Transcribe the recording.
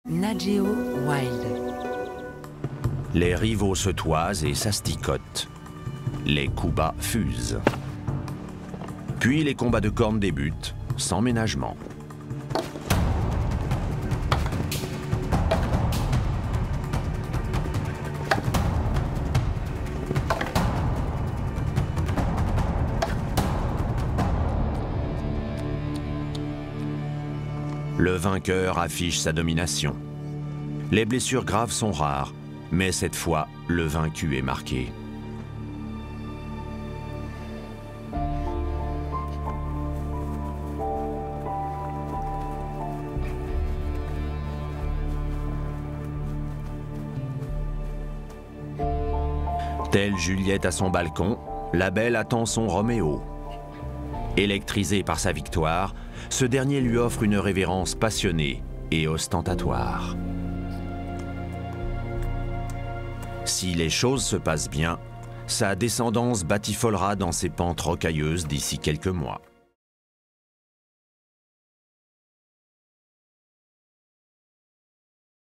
Nat Geo Wild. Les rivaux se toisent et s'asticotent. Les coups bas fusent. Puis les combats de cornes débutent, sans ménagement. Le vainqueur affiche sa domination. Les blessures graves sont rares, mais cette fois, le vaincu est marqué. Telle Juliette à son balcon, la belle attend son Roméo. Électrisé par sa victoire, ce dernier lui offre une révérence passionnée et ostentatoire. Si les choses se passent bien, sa descendance batifolera dans ses pentes rocailleuses d'ici quelques mois.